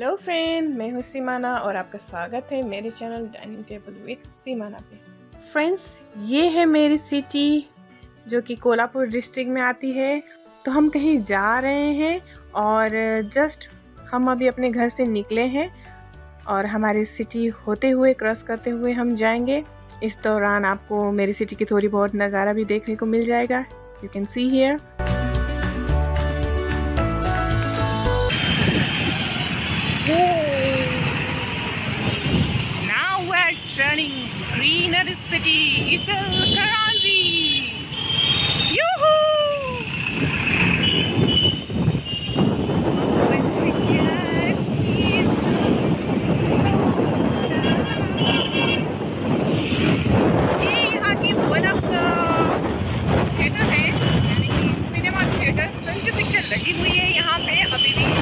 Hello friend, मैं हूँ सीमाना और आपका स्वागत है मेरे channel dining table with Seemana पे। फ्रेंड्स, ये है मेरी सिटी जो कि कोल्हापुर डिस्ट्रिक्ट में आती है। तो हम कहीं जा रहे हैं और जस्ट हम अभी अपने घर से निकले हैं और हमारी सिटी होते हुए क्रॉस करते हुए हम जाएंगे। इस दौरान आपको मेरी सिटी की थोड़ी बहुत नज़ारा भी देखने को मिल जाएगा। You can see here. Now we're turning greener city, Ichal Karazi. Yoo-hoo! ये यहाँ की वन ऑफ द थिएटर है, यानी कि सिनेमा थिएटर संजू पिक्चर लगी हुई है यहाँ पे अभी भी।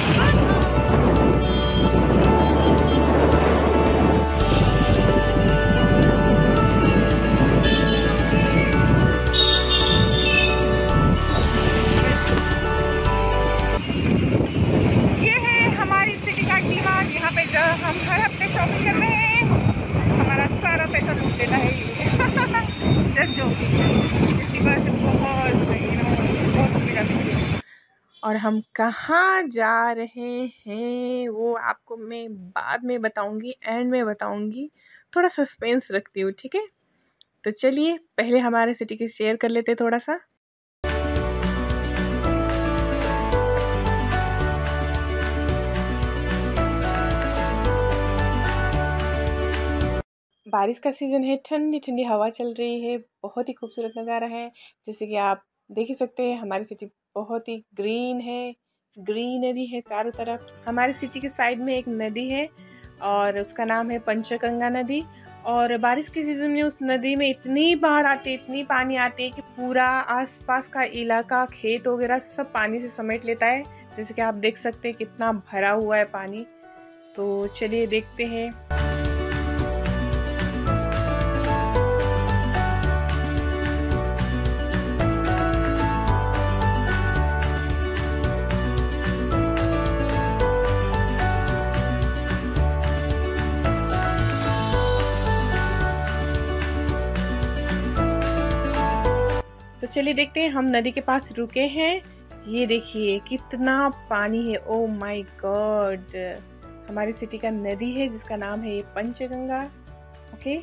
हम हर हफ्ते शॉपिंग कर रहे हैं, हमारा सारा पैसा लूट लेता है ये। जस्ट जोकिंग, इसकी वजह से बहुत सुविधा मिलती है। और हम कहाँ जा रहे हैं वो आपको मैं बाद में बताऊंगी, एंड में बताऊंगी। थोड़ा सस्पेंस रखती हूँ, ठीक है? तो चलिए पहले हमारे सिटी की शेयर कर लेते थोड़ा सा। बारिश का सीज़न है, ठंडी ठंडी हवा चल रही है, बहुत ही खूबसूरत नज़ारा है। जैसे कि आप देख ही सकते हैं, हमारी सिटी बहुत ही ग्रीन है, ग्रीनरी है चारों तरफ। हमारी सिटी के साइड में एक नदी है और उसका नाम है पंचगंगा नदी। और बारिश के सीज़न में उस नदी में इतनी बाढ़ आती है, इतनी पानी आती है कि पूरा आसपास का इलाका, खेत वगैरह सब पानी से समेट लेता है। जैसे कि आप देख सकते हैं कितना भरा हुआ है पानी। तो चलिए देखते हैं। तो चलिए देखते हैं, हम नदी के पास रुके हैं। ये देखिए कितना पानी है, ओ माय गॉड। हमारी सिटी का नदी है जिसका नाम है पंचगंगा। Okay,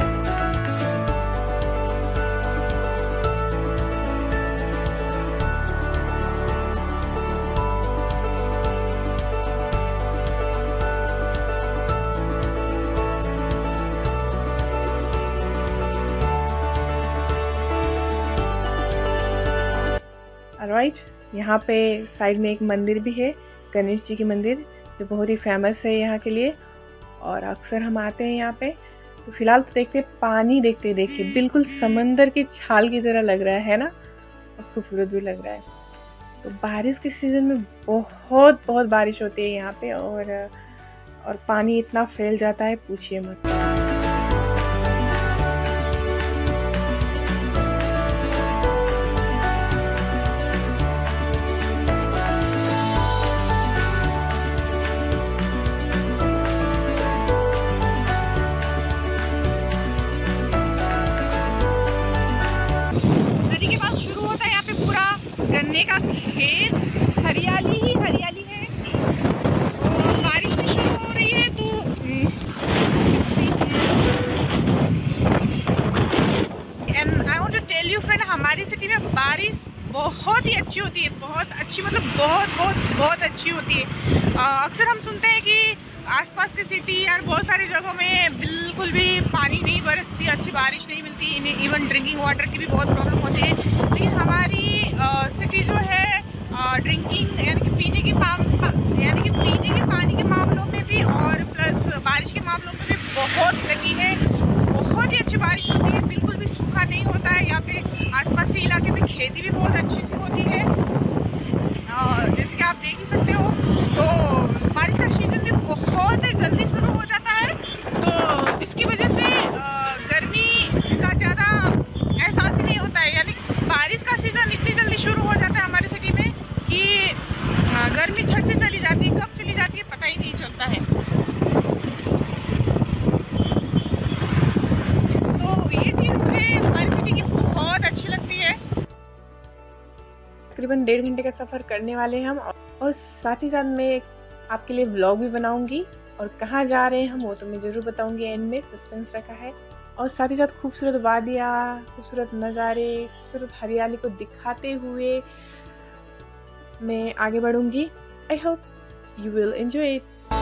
right. यहाँ पे साइड में एक मंदिर भी है, गणेश जी की मंदिर, जो बहुत ही फेमस है यहाँ के लिए और अक्सर हम आते हैं यहाँ पे। तो फिलहाल तो देखते पानी, देखते देखिए बिल्कुल समंदर की छाल की तरह लग रहा है ना, और खूबसूरत भी लग रहा है। तो बारिश के सीज़न में बहुत बारिश होती है यहाँ पे और पानी इतना फैल जाता है, पूछिए मत। गन्ने का खेत, हरियाली ही हरियाली है। और बारिश भी शुरू हो रही है तो and I want to tell you friend, हमारी सिटी में बारिश बहुत ही अच्छी होती है, बहुत अच्छी, मतलब बहुत अच्छी होती है। अक्सर हम सुनते हैं कि आसपास की सिटी और बहुत सारी जगहों में बिल्कुल भी पानी नहीं बरसती, अच्छी बारिश नहीं मिलती, इन्हें इवन ड्रिंकिंग वाटर की भी बहुत प्रॉब्लम होती है। लेकिन हमारी सिटी जो है ड्रिंकिंग यानी कि पीने के पानी के मामलों में भी और प्लस बारिश के मामलों में भी बहुत लगी है। बहुत ही अच्छी बारिश होती है, बिल्कुल भी सूखा नहीं होता है। यहाँ पे आसपास के इलाके में खेती भी बहुत अच्छी सी होती है, जैसे कि आप देख ही सकते हो। तो बारिश का सीजन भी बहुत जल्दी शुरू हो जाता है, तो जिसकी वजह से गर्मी का ज़्यादा एहसास ही नहीं होता है। यानी बारिश का सीज़न इतनी जल्दी शुरू हो जाता है हमारी सिटी में कि गर्मी झट से चली जाती है, कब चली जाती है पता ही नहीं चलता है। तकरीबन 1.5 घंटे का सफ़र करने वाले हैं हम, और साथ ही साथ मैं आपके लिए व्लॉग भी बनाऊंगी, और कहाँ जा रहे हैं हम वो तो मैं ज़रूर बताऊंगी, एंड में सस्पेंस रखा है। और साथ ही साथ खूबसूरत वादियाँ, खूबसूरत नज़ारे, खूबसूरत हरियाली को दिखाते हुए मैं आगे बढ़ूंगी। I hope you will enjoy it.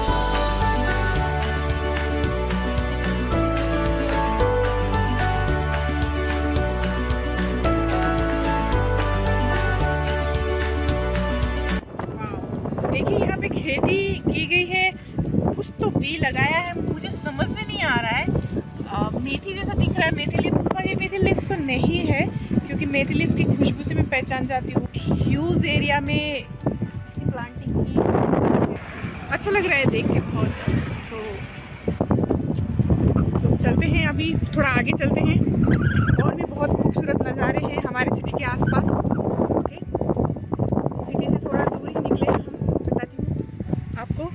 देखिए यहाँ पे खेती की गई है, कुछ तो बी लगाया है, मुझे समझ में नहीं आ रहा है। मेथी जैसा दिख रहा है, मेथी लीफ, पर ये मेथी लीफ तो नहीं है, क्योंकि मेथी लीफ की खुशबू से मैं पहचान जाती हूँ। ह्यूज एरिया में प्लांटिंग की, अच्छा लग रहा है देख के बहुत। तो चलते हैं, अभी थोड़ा आगे चलते हैं, और भी बहुत खूबसूरत नज़ारे हैं हमारे सिटी के आसपास। ओके, सिटी से थोड़ा दूर ही निकले हम, बताती हूँ आपको।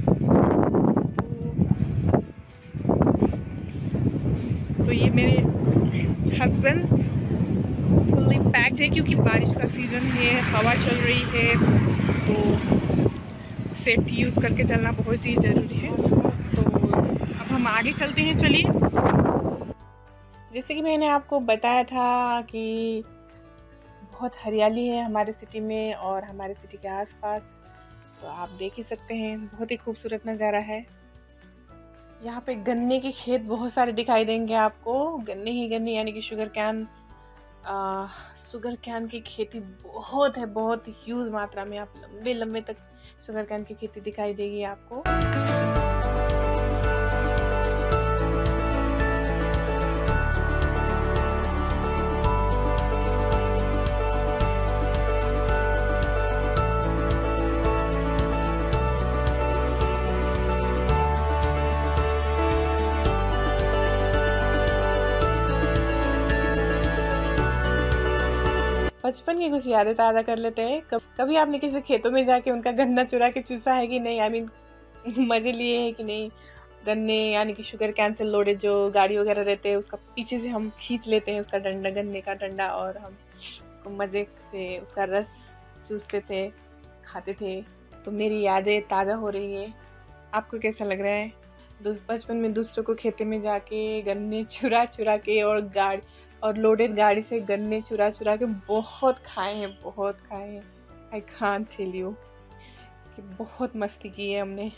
तो ये मेरे हस्बैंड फुल्ली पैक्ड है, क्योंकि बारिश का सीज़न है, हवा चल रही है, तो सेफ्टी यूज़ करके चलना बहुत ही ज़रूरी है। तो अब हम आगे चलते हैं, चलिए। जैसे कि मैंने आपको बताया था कि बहुत हरियाली है हमारे सिटी में और हमारे सिटी के आसपास, तो आप देख ही सकते हैं, बहुत ही खूबसूरत नज़ारा है। यहाँ पे गन्ने के खेत बहुत सारे दिखाई देंगे आपको, गन्ने ही गन्ने, यानी कि शुगर कैन की खेती बहुत है, बहुत ह्यूज मात्रा में। आप लंबे लंबे तक शुगर कैन की खेती दिखाई देगी आपको। बचपन की कुछ यादें ताज़ा कर लेते हैं। कभी आपने किसी खेतों में जाके उनका गन्ना चुरा के चूसा है कि नहीं? आई मीन मजे लिए हैं कि नहीं? गन्ने यानी कि शुगर कैन से लोडे जो गाड़ी वगैरह रहते हैं, उसका पीछे से हम खींच लेते हैं उसका डंडा, गन्ने का डंडा, और हम उसको मज़े से उसका रस चूसते थे, खाते थे। तो मेरी यादें ताज़ा हो रही है। आपको कैसा लग रहा है? बचपन में दूसरों को खेते में जाके गन्ने चुरा चुरा के और लोडेड गाड़ी से गन्ने चुरा चुरा के बहुत खाए हैं, बहुत खाए हैं। आई कांट टेल यू कि बहुत मस्ती की है हमने।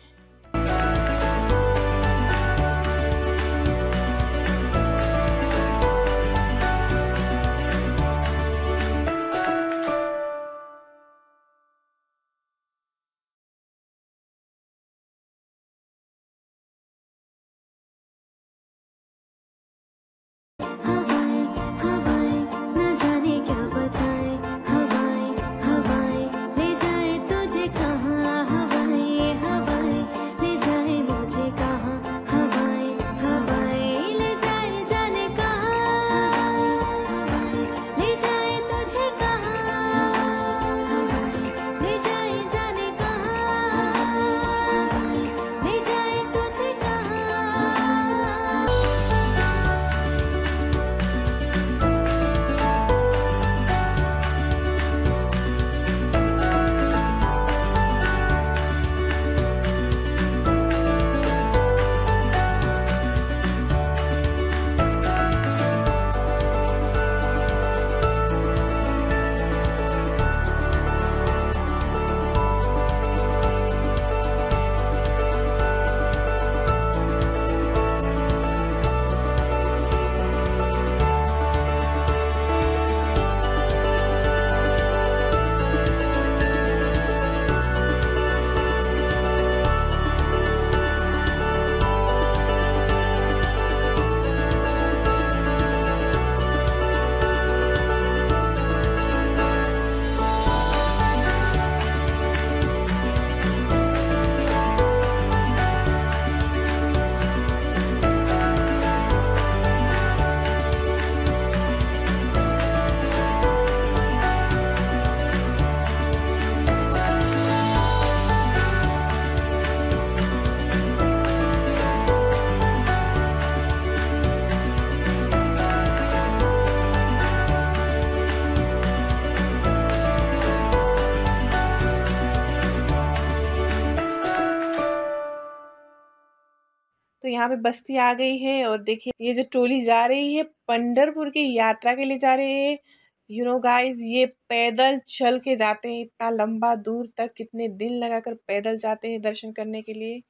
यहाँ पे बस्ती आ गई है और देखिए ये जो टोली जा रही है पंढरपुर की यात्रा के लिए जा रही है। यू नो गाइस, ये पैदल चल के जाते हैं इतना लंबा दूर तक, कितने दिन लगाकर पैदल जाते हैं दर्शन करने के लिए।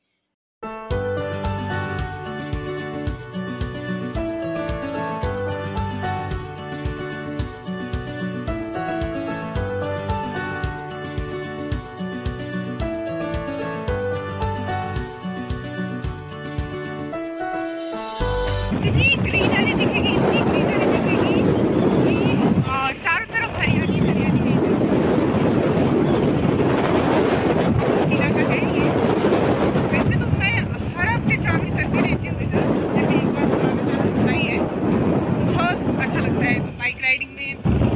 इतनी ग्रीनरी दिखेगी, इतनी ग्रीनरी दिखेगी कि चारों तरफ हरियाली हरियाली इलाका है ये। वैसे तो मैं हर हफ्ते ट्रैवल करती रहती हूँ इधर, जैसे एक बार पुराना होता ही है, बहुत अच्छा लगता है तो बाइक राइडिंग में।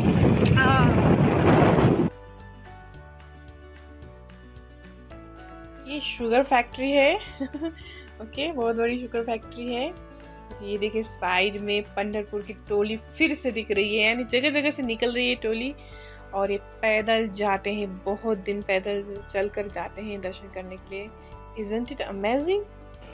ये शुगर फैक्ट्री है ओके, बहुत बड़ी शुगर फैक्ट्री है। ये देखिए साइड में पंढरपुर की टोली फिर से दिख रही है, यानी जगह जगह से निकल रही है टोली और ये पैदल जाते हैं, बहुत दिन पैदल चलकर जाते हैं दर्शन करने के लिए। Isn't it amazing?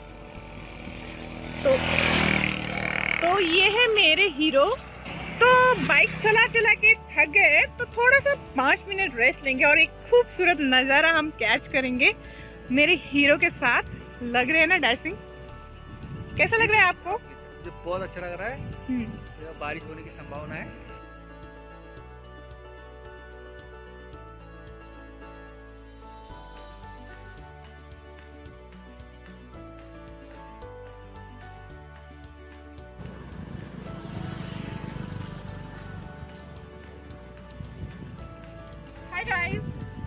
तो ये है मेरे हीरो। तो बाइक चला चला के थक गए तो थोड़ा सा 5 मिनट रेस्ट लेंगे और एक खूबसूरत नज़ारा हम कैच करेंगे मेरे हीरो के साथ। लग रहे हैं ना डैशिंग? कैसा लग रहा है आपको? मुझे बहुत अच्छा लग रहा है। बारिश होने की संभावना है। हाय गाइस,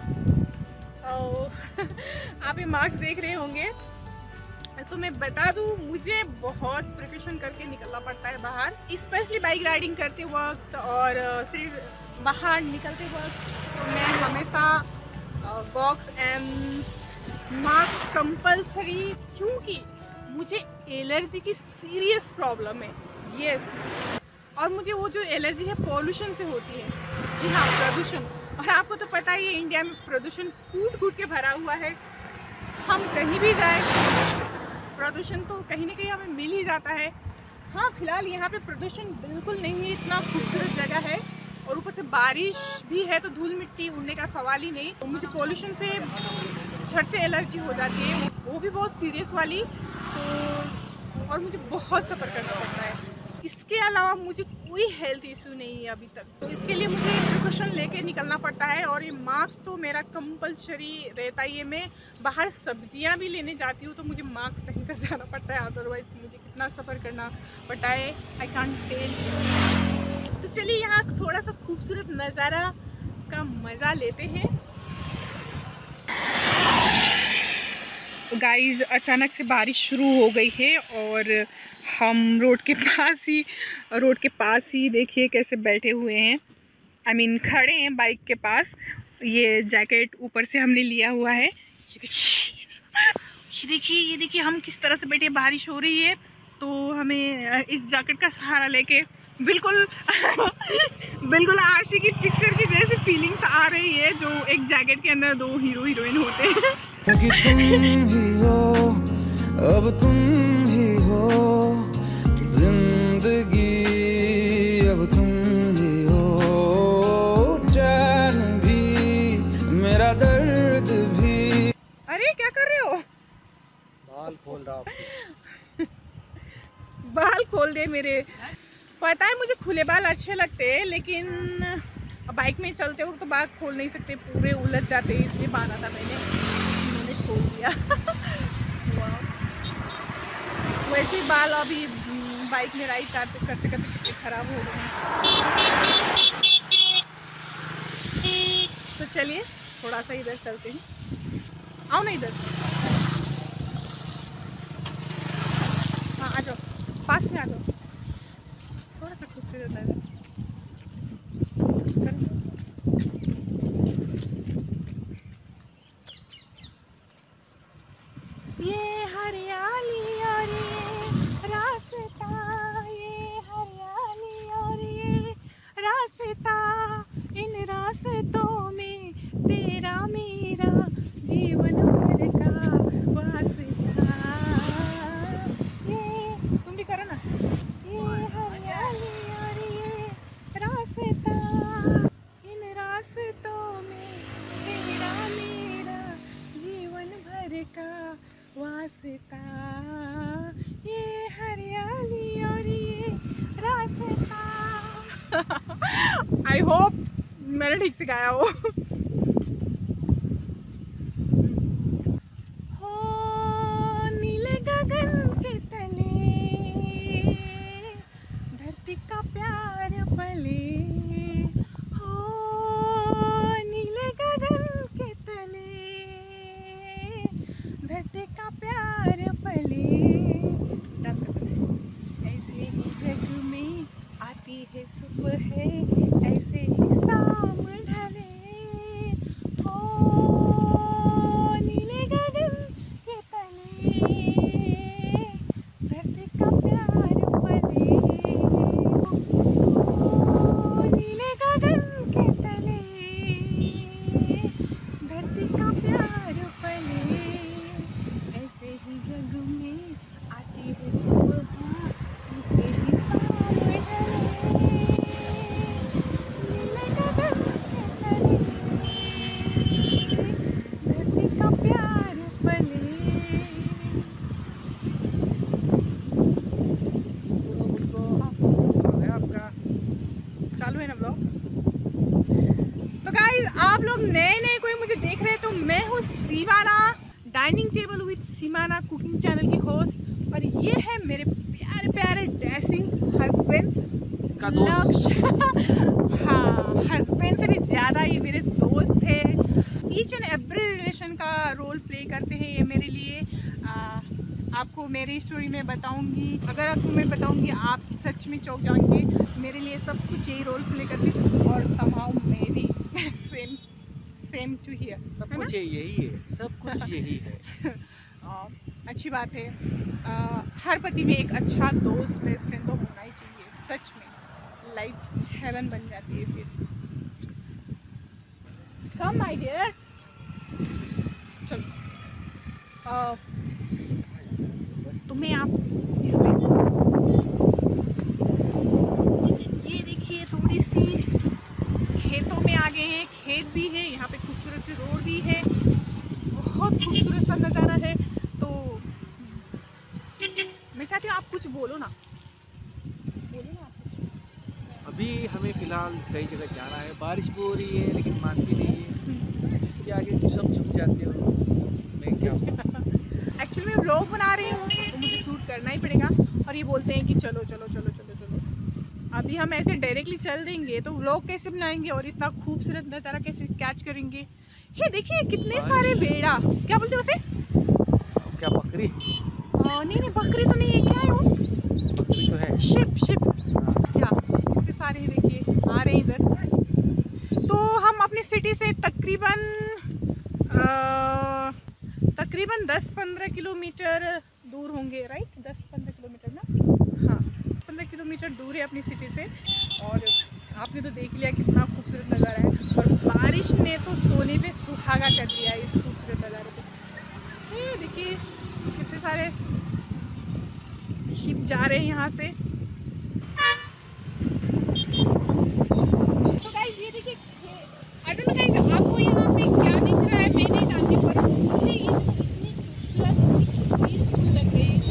आप ये मार्क्स देख रहे होंगे। तो मैं बता दूं, मुझे बहुत प्रिपरेशन करके निकलना पड़ता है बाहर, स्पेशली बाइक राइडिंग करते वक्त और सिर्फ बाहर निकलते वक्त। तो मैं हमेशा बॉक्स एंड मास्क कंपलसरी, क्योंकि मुझे एलर्जी की सीरियस प्रॉब्लम है। यस, और मुझे वो जो एलर्जी है पॉल्यूशन से होती है। जी हाँ, प्रदूषण। और आपको तो पता ही है इंडिया में प्रदूषण कूट कूट के भरा हुआ है। हम कहीं भी जाए प्रदूषण तो कहीं ना कहीं हमें मिल ही जाता है। हाँ, फिलहाल यहाँ पे प्रदूषण बिल्कुल नहीं है, इतना खूबसूरत जगह है और ऊपर से बारिश भी है तो धूल मिट्टी उड़ने का सवाल ही नहीं। तो मुझे पॉल्यूशन से झट से एलर्जी हो जाती है, वो भी बहुत सीरियस वाली। तो और मुझे बहुत सफ़र करना पड़ता है। इसके अलावा मुझे कोई हेल्थ इशू नहीं है अभी तक, तो इसके लिए मुझे प्रिकॉशन लेके निकलना पड़ता है। और ये मास्क तो मेरा कंपलसरी रहता ही है। मैं बाहर सब्जियां भी लेने जाती हूँ तो मुझे मास्क पहनकर जाना पड़ता है, अदरवाइज मुझे कितना सफ़र करना पड़ता है आई कांट टेल। तो चलिए यहाँ थोड़ा सा खूबसूरत नज़ारा का मज़ा लेते हैं। गाइस, अचानक से बारिश शुरू हो गई है और हम रोड के पास ही देखिए कैसे बैठे हुए हैं। आई मीन खड़े हैं बाइक के पास। ये जैकेट ऊपर से हमने लिया हुआ है। ये देखिए हम किस तरह से बैठे, बारिश हो रही है तो हमें इस जैकेट का सहारा लेके बिल्कुल बिल्कुल आशी की पिक्चर की जैसे फीलिंग्स आ रही है, जो एक जैकेट के अंदर दो हीरो हीरोइन होते हैं। कि तुम ही हो, अब तुम ही हो, जिंदगी अब तुम ही हो, चैन भी मेरा दर्द भी। अरे क्या कर रहे हो? बाल खोल रहा हूँ। बाल खोल दे मेरे। पता है मुझे खुले बाल अच्छे लगते हैं, लेकिन बाइक में चलते वक्त तो बाल खोल नहीं सकते, पूरे उलझ जाते हैं, इसलिए बांधा था मैंने खोल दिया। वैसे ही बाल अभी बाइक में राइड करते करते खराब हो गए। तो चलिए थोड़ा सा इधर चलते हैं। आओ ना इधर, हाँ आ जाओ, पास में आ जाओ, थोड़ा सा खूबसूरत है। ये हरियाली और ये रास्ता, ये हरियाली और ये रास्ता, इन रास्तों में तेरा मेरा जीवन भर का मैंने ठीक से गाया हो। नीले गगन के तले धरती का प्यार पले, हो नीले गगन के तले धरती का प्यार पले। ऐसे ही जग में आती है सुबह, ऐसे ही शाम ढले, हो नीले गगन के तले धरती का प्यार पले, हो नीले गगन के तले धरती का प्यार पले। ऐसे ही जग में आती है सुबह, ऐसे ही शाम ढले, नीले गगन के तले धरती का प्यार पले। आपका चालू है ना ब्लॉग? तो गाइस, आप लोग नए नए कोई मुझे देख रहे हैं तो मैं हूँ Seemana, dining table with Seemana cooking channel की होस्ट, और ये है मेरे प्यारे प्यारे डैशिंग हस्बैंड का दोस्त। हाँ, हस्बैंड से भी ज़्यादा ये मेरे दोस्त है। ईच एंड एवरी रिलेशन का रोल प्ले करते हैं ये मेरे लिए। आपको मेरी स्टोरी में बताऊंगी, अगर आपको मैं बताऊंगी आप सच में चौंक जाएंगे। मेरे लिए सब कुछ यही रोल प्ले करती है, और somehow मेरी सेम टू हियर, सब कुछ यही है, सब कुछ यही है। अच्छी बात है। हर पति में एक अच्छा दोस्त, बेस्ट फ्रेंड तो होना ही चाहिए। सच में लाइफ हेवन बन जाती है फिर। कम माय डियर, चलो तुम्हें आप ये देखिए थोड़ी सी खेतों में आ गए हैं। खेत भी है यहाँ पे, खूबसूरत सी रोड भी है, बहुत खूबसूरत सा नज़ारा है। तो मैं चाहती हूँ आप कुछ बोलो ना, बोलो ना आप। अभी हमें फिलहाल कई जगह जाना है, बारिश भी हो रही है लेकिन मानती नहीं है, इसके आगे सब झुक जाते हो। मैं क्या एक्चुअली मैं व्लॉग बना रही हूँ तो मुझे शूट करना ही पड़ेगा, और ये बोलते हैं कि चलो चलो चलो चलो चलो। अभी हम ऐसे डायरेक्टली चल देंगे तो व्लॉग कैसे बनाएंगे और इतना खूबसूरत नज़ारा कैसे कैच करेंगे। ये देखिए कितने सारे भेड़ा, क्या बोलते हैं उसे? क्या बकरी? नहीं नहीं, बकरी तो नहीं है, क्या है वो? बकरी तो है, शिप शिप। क्या इतने सारे हैं, देखिए आ रहे हैं इधर। तो हम अपनी सिटी से तकरीबन 10-15 किलोमीटर दूर होंगे, राइट? 10-15 किलोमीटर ना? हाँ, 15 किलोमीटर दूर है अपनी सिटी से। और आपने तो देख लिया कितना खूबसूरत नज़ारा है, और बारिश ने तो सोने पे सुहागा कर दिया है इस खूबसूरत नज़ारे को। ये देखिए कितने सारे शिप जा रहे हैं यहाँ से। तो गाइस ये देखिए, आई डोंट नो गाइस आपको यहाँ पे क्या दिख रहा है, मैं नहीं जानती, पर मुझे ये इतनी खूबसूरत पीसफुल लग रही है।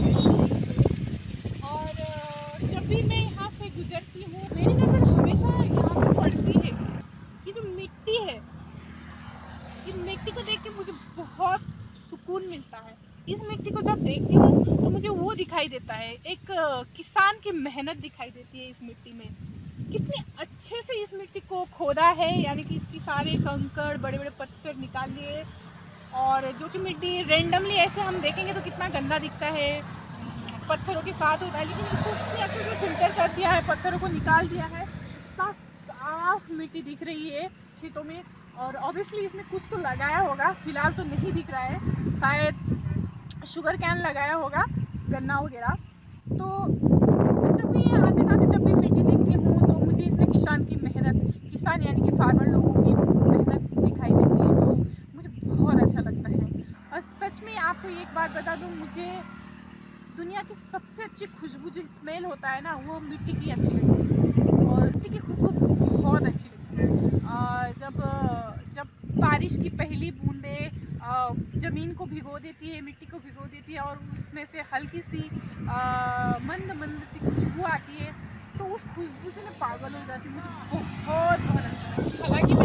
और जब भी मैं यहाँ से गुजरती हूँ मेरी नज़र हमेशा यहाँ पे पड़ती है। ये जो मिट्टी है, इस मिट्टी को देख के मुझे बहुत सुकून मिलता है। इस मिट्टी को जब देखती हूँ तो मुझे वो दिखाई देता है, एक किसान की मेहनत दिखाई देती है इस मिट्टी में। कितने अच्छे से इस मिट्टी को खोदा है, यानी कि इसकी सारे कंकड़ बड़े बड़े पत्थर निकाल लिए, और जो कि मिट्टी रेंडमली ऐसे हम देखेंगे तो कितना गंदा दिखता है, पत्थरों के साथ होता है, लेकिन इसको इतने अच्छे से फिल्टर कर दिया है, पत्थरों को निकाल दिया है, साफ मिट्टी दिख रही है खेतों में। और ऑब्वियसली इसमें कुछ तो लगाया होगा, फिलहाल तो नहीं दिख रहा है, शायद शुगर कैन लगाया होगा, गन्ना वगैरह। तो जब भी आते जाते जब भी मिट्टी देखती हूँ तो मुझे इसमें किसान की मेहनत, किसान यानी कि फार्मर लोगों की मेहनत दिखाई देती है, तो मुझे बहुत अच्छा लगता है। और सच में आपको एक बात बता दूँ, मुझे दुनिया की सबसे अच्छी खुशबू जो स्मेल होता है ना, वो मिट्टी की अच्छी लगती है, और मिट्टी की खुशबू बहुत अच्छी लगती है। जब बारिश की पहली बूंदें ज़मीन को भिगो देती है, मिट्टी को भिगो देती है, और उसमें से हल्की सी मंद मंद सी खुशबू आती है, तो उस खुशबू से मैं पागल हो जाती हूँ। मुझे बहुत बहुत अच्छा लगता है। हालांकि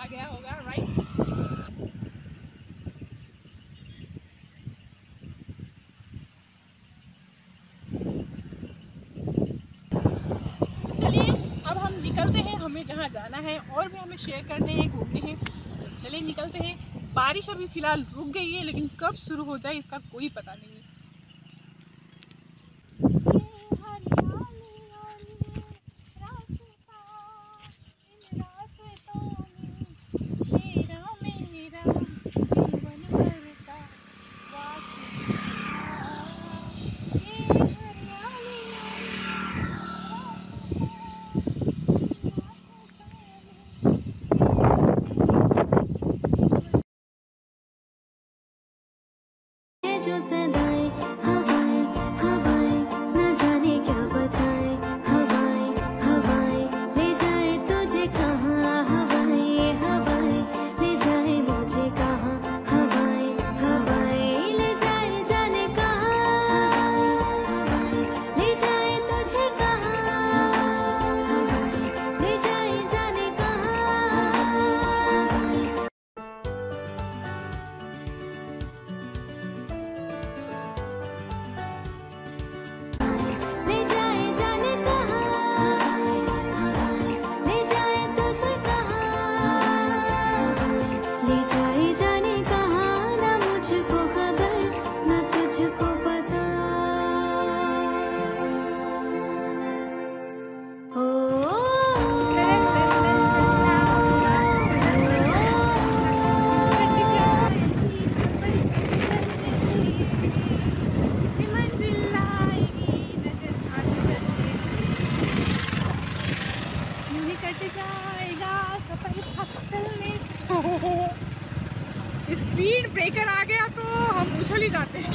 आ गया होगा, राइट? चलिए अब हम निकलते हैं, हमें जहाँ जाना है और भी हमें शेयर करने हैं, घूमने हैं, तो चलिए निकलते हैं। बारिश अभी फ़िलहाल रुक गई है, लेकिन कब शुरू हो जाए इसका कोई पता नहीं है। जो सदाएं हवाएं हवाएं न जाने क्या बताएं, हवाएं हवाएं ले जाए तुझे कहाँ, हवाएं हवाएं ले जाए मुझे कहाँ, हवाएं हवाएं ले जाए जाने कहाँ, हवाएं ले जाए तुझे कहाँ, हवाएं ले जाए जाने कहाँ, ले जाए जाने कहाँ, ले जाए तुझे कहाँ, ले जाए जाने कहाँ, ना मुझको खबर ना तुझको पता। ओ स्पीड ब्रेकर आ गया तो हम उछल ही जाते हैं।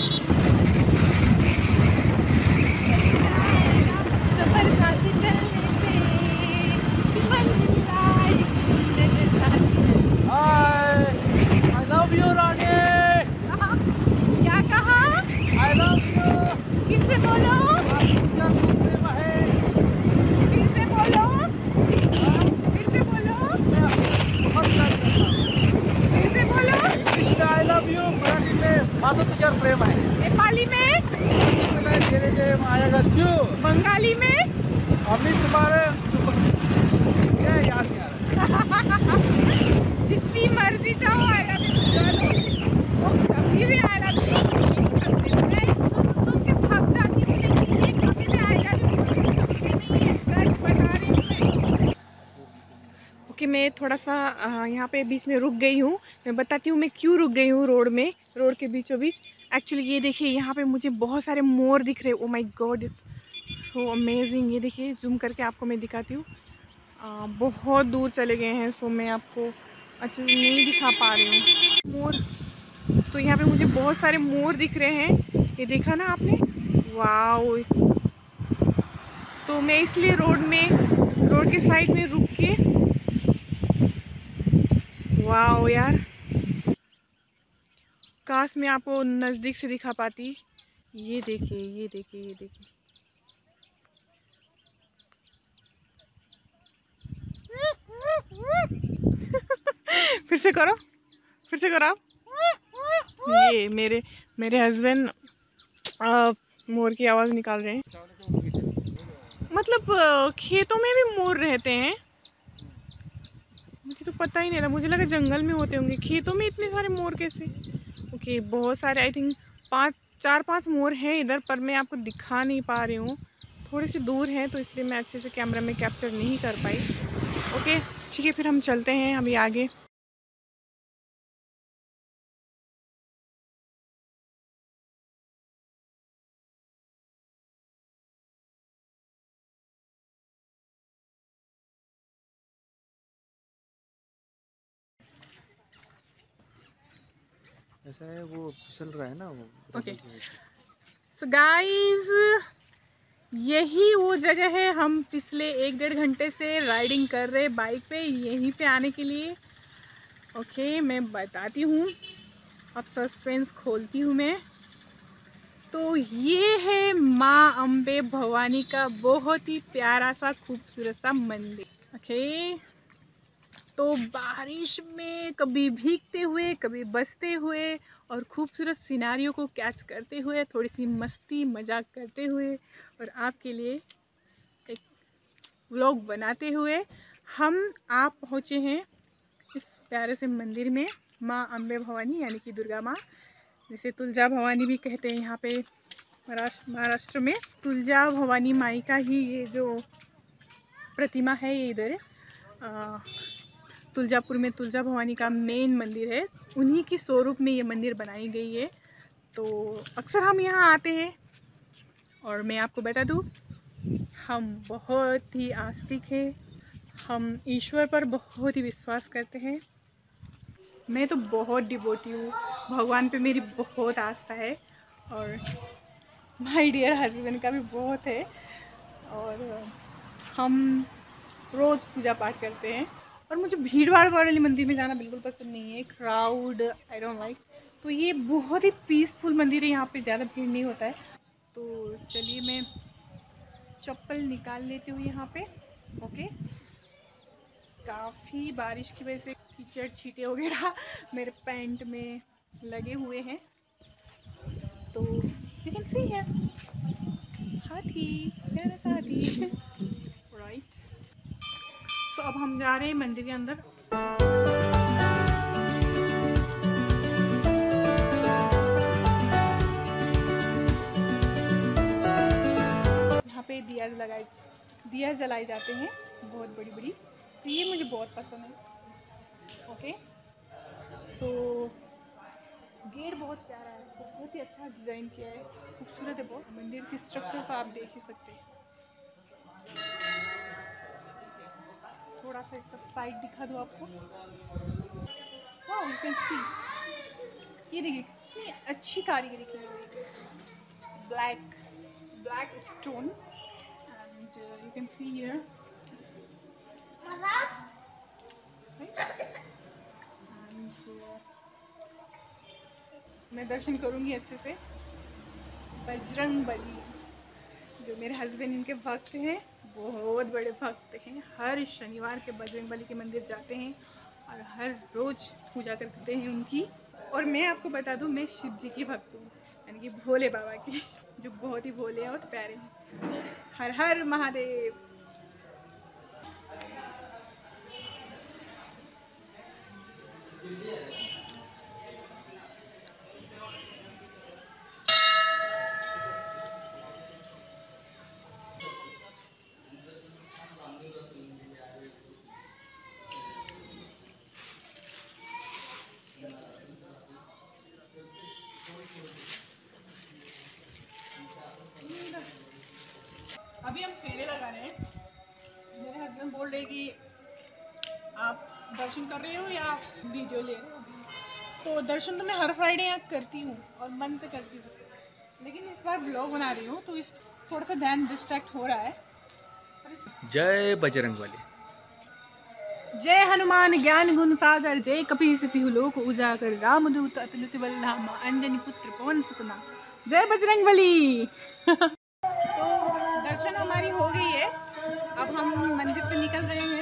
सफर साथ चलने से मंजिल आएगी, नजर साथ चलने। Hi, I love you Rani. क्या कहा? I love you. किससे बोलो? क्या प्रेम है? फिर से बोलो, फिर से बोलो, बहुत प्यार करता हूँ। फिर से बोलो। इंग्लिश में आई लव यू, मराठी में माझं तुझ्यावर प्रेम आहे, नेपाली में, तेरे लिए आएगा चू, बंगाली में, अभी तुम्हारे क्या याद नहीं आ रहा। जितनी मर्जी चाहो आई लव यू बोलो, कभी भी आई लव यू। मैं सुन के थक जाती हूँ, लेकिन ये कभी भी आई लव यू नहीं है, सच बता रही हूँ। ओके, मैं थोड़ा सा यहाँ पे बीच में रुक गई हूँ। मैं बताती हूँ मैं क्यों रुक गई हूँ रोड में, रोड के बीचों बीच। एक्चुअली ये देखिए यहाँ पे मुझे बहुत सारे मोर दिख रहे हैं। Oh my god, it's so amazing. ये देखिए जूम करके आपको मैं दिखाती हूँ। बहुत दूर चले गए हैं, सो मैं आपको अच्छे से नहीं दिखा पा रही हूँ मोर। तो यहाँ पे मुझे बहुत सारे मोर दिख रहे हैं, ये देखा ना आपने? वाओ। तो मैं इसलिए रोड के साइड में रुक के, वाओ यार, काश मैं आपको नज़दीक से दिखा पाती। ये देखिए, ये देखिए, ये देखिए। फिर से करो, फिर से करो आप। ये मेरे हस्बैंड मोर की आवाज़ निकाल रहे हैं। मतलब खेतों में भी मोर रहते हैं? मुझे तो पता ही नहीं था, मुझे लगा जंगल में होते होंगे। खेतों में इतने सारे मोर कैसे? ओके, बहुत सारे, आई थिंक 4-5 मोर हैं इधर, पर मैं आपको दिखा नहीं पा रही हूँ। थोड़ी सी दूर है तो इसलिए मैं अच्छे से कैमरा में कैप्चर नहीं कर पाई। ओके ठीक है, फिर हम चलते हैं अभी आगे। ऐसा है, वो फिसल रहा है ना वो। ओके सो गाइस, यही वो जगह है हम पिछले 1-1.5 घंटे से राइडिंग कर रहे बाइक पे, यहीं पे आने के लिए। ओके मैं बताती हूँ, अब सस्पेंस खोलती हूँ मैं। तो ये है माँ अम्बे भवानी का बहुत ही प्यारा सा खूबसूरत सा मंदिर। ओके तो बारिश में कभी भीगते हुए, कभी बसते हुए और खूबसूरत सिनारियों को कैच करते हुए, थोड़ी सी मस्ती मजाक करते हुए और आपके लिए एक व्लॉग बनाते हुए आप पहुँचे हैं इस प्यारे से मंदिर में, माँ अम्बे भवानी यानी कि दुर्गा माँ, जिसे तुलजा भवानी भी कहते हैं। यहाँ पे महाराष्ट्र में तुलजा भवानी माई का ही ये जो प्रतिमा है, ये इधर तुलजापुर में तुलजा भवानी का मेन मंदिर है, उन्हीं की स्वरूप में ये मंदिर बनाई गई है। तो अक्सर हम यहाँ आते हैं और मैं आपको बता दूँ, हम बहुत ही आस्तिक हैं, हम ईश्वर पर बहुत ही विश्वास करते हैं। मैं तो बहुत डिवोटी हूँ, भगवान पे मेरी बहुत आस्था है और माय डियर हस्बैंड का भी बहुत है। और हम रोज़ पूजा पाठ करते हैं और मुझे भीड़ भाड़ वाले मंदिर में जाना बिल्कुल पसंद नहीं है, क्राउड आई डोंट लाइक। तो ये बहुत ही पीसफुल मंदिर है, यहाँ पे ज़्यादा भीड़ नहीं होता है। तो चलिए मैं चप्पल निकाल लेती हूँ यहाँ पे। ओके, काफ़ी बारिश की वजह से कीचड़ छींटे वगैरह मेरे पैंट में लगे हुए हैं। तो यू कैन सी है हाथी, प्यारा सा हाथी। राइट, तो अब हम जा रहे हैं मंदिर के अंदर। यहाँ पे दिया जलाए जाते हैं, बहुत बड़ी बड़ी, तो ये मुझे बहुत पसंद है। ओके, सो गेट बहुत प्यारा है, बहुत ही अच्छा डिज़ाइन किया है, खूबसूरत है बहुत। मंदिर की स्ट्रक्चर तो आप देख ही सकते हैं। थोड़ा सा इसका साइड दिखा दूँ आपको। वाह, यू कैन सी, ये देखिए कितनी अच्छी कारीगरी की है, black stone and you can see here. मैं दर्शन करूंगी अच्छे से। बजरंग बली, जो मेरे हस्बैंड इनके भक्त हैं, बहुत बड़े भक्त हैं, हर शनिवार के बजरंग बली के मंदिर जाते हैं और हर रोज़ पूजा करते हैं उनकी। और मैं आपको बता दूं, मैं शिव जी की भक्त हूँ, यानी कि भोले बाबा की, जो बहुत ही भोले हैं और प्यारे हैं। हर हर महादेव। अभी हम फेरे लगा रहे हैं। मेरे हस्बैंड बोल रहे कि आप दर्शन कर रहे हो या वीडियो ले रहे हो। तो दर्शन तो मैं हर फ्राइडे यहाँ करती हूँ और मन से करती हूँ, लेकिन इस बार ब्लॉग बना रही हूँ तो इस थोड़ा सा ध्यान डिस्ट्रैक्ट हो रहा है। जय बजरंगबली। जय हनुमान ज्ञान गुण सागर, जय कपीस तिहु लोक उजागर, रामदूत अतुलित बल धामा, अंजनी पुत्र पवन सुत नामा, जय बजरंगबली। तो दर्शन हमारी हो गई है, अब हम मंदिर से निकल रहे हैं।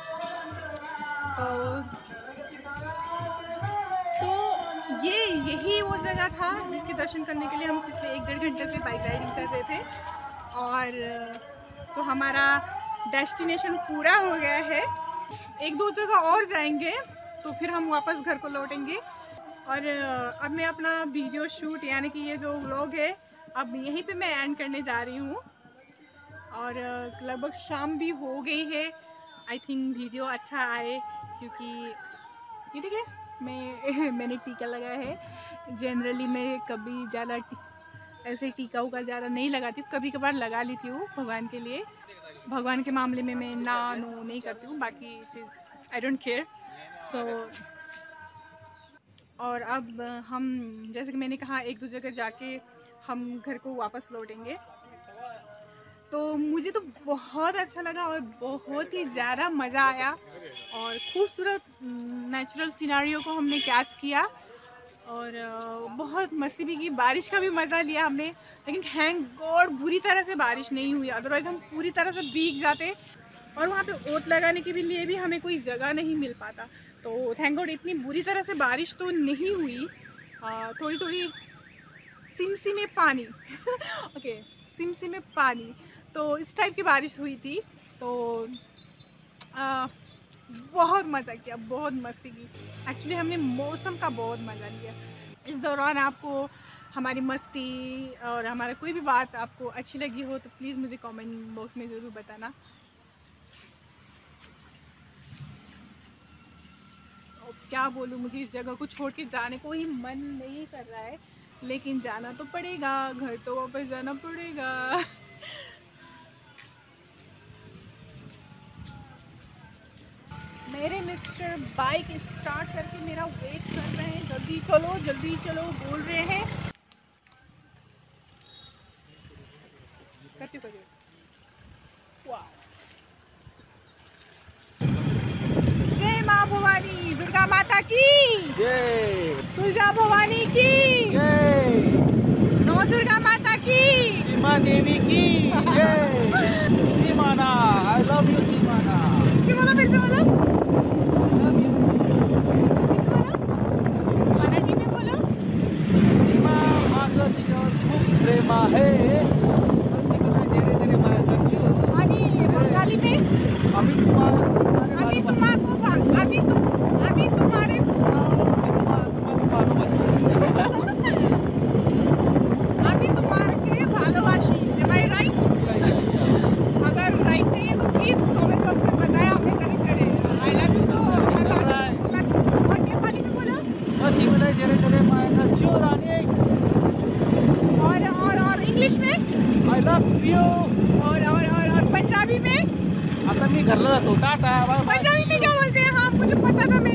तो यही वो जगह था जिसके दर्शन करने के लिए हम पिछले 1-1.5 घंटे से बाइक राइडिंग कर रहे थे। और तो हमारा डेस्टिनेशन पूरा हो गया है, 1-2 जगह और जाएंगे तो फिर हम वापस घर को लौटेंगे। और अब मैं अपना वीडियो शूट यानी कि ये जो व्लॉग है अब यहीं पे मैं एंड करने जा रही हूँ। और लगभग शाम भी हो गई है। आई थिंक वीडियो अच्छा आए, क्योंकि ये देखिए मैंने टीका लगाया है। जनरली मैं कभी ज़्यादा ऐसे टीका उका ज़्यादा नहीं लगाती हूँ, कभी कभार लगा लेती हूँ भगवान के लिए। भगवान के मामले में मैं नो नहीं करती हूँ, बाकी आई डोंट केयर। सो और अब हम जैसे कि मैंने कहा 1-2 जगह जाके हम घर को वापस लौटेंगे। तो मुझे तो बहुत अच्छा लगा और बहुत ही ज़्यादा मज़ा आया और खूबसूरत नेचुरल सिनारियो को हमने कैच किया और बहुत मस्ती भी की, बारिश का भी मज़ा लिया हमने। लेकिन थैंक गॉड बुरी तरह से बारिश नहीं हुई, अदरवाइज़ हम पूरी तरह से भीग जाते। और वहाँ पे ओट लगाने के लिए भी हमें कोई जगह नहीं मिल पाता। तो थैंक गॉड इतनी बुरी तरह से बारिश तो नहीं हुई, थोड़ी थोड़ी सिमसी में पानी ओके सिमसी में पानी, तो इस टाइप की बारिश हुई थी। तो बहुत मज़ा किया, बहुत मस्ती की। एक्चुअली हमने मौसम का बहुत मज़ा लिया। इस दौरान आपको हमारी मस्ती और हमारा कोई भी बात आपको अच्छी लगी हो तो प्लीज़ मुझे कमेंट बॉक्स में ज़रूर बताना। और क्या बोलूँ, मुझे इस जगह को छोड़ के जाने को ही मन नहीं कर रहा है, लेकिन जाना तो पड़ेगा, घर तो वापस जाना पड़ेगा। मेरे मिस्टर बाइक स्टार्ट करके मेरा वेट कर रहे हैं, जल्दी चलो बोल रहे हैं। करती वाह। जय माँ भवानी, दुर्गा माता की जय, तुलजा भवानी की जय, नौ दुर्गा माता की, सीमा देवी की जय। Seemana, I love you Seemana. फिर से बोलो मराठी में बोलो। सीमा माझं तिच्यावर खूप प्रेम आहे, तेरे तेरे माया करतो। आणि बंगाली में अभी तुम्हारे अभी तुम्हारे भालोबाशी। Am I right? अगर राइट नहीं है तो प्लीज कमेंट बॉक्स में बताया, हमें करेक्ट करें। I love you. तो और नेपाली में बोलो। तेरे तेरे माया करतो रानी। और इंग्लिश में आई लव यू। और पंजाबी में आता मी घरला जातो, टाटा बाय बाय। पंजाबी में क्या बोलते हैं? हाँ मुझे पता था।